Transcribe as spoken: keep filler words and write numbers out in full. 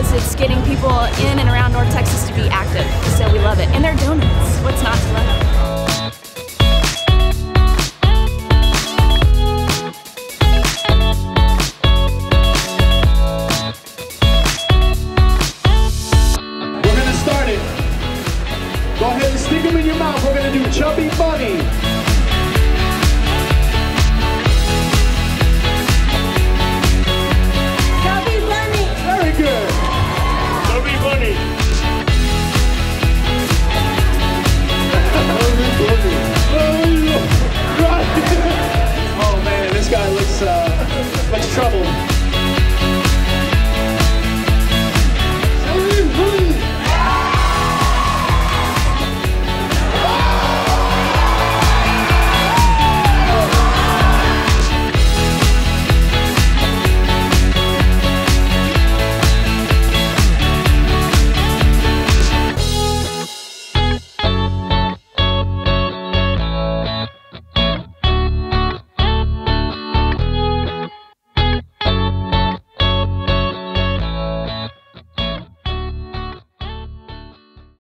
because it's getting people in and around North Texas to be active. So we love it. And they're donuts. What's not to love? Go ahead and stick them in your mouth. We're going to do Chubby Bunny.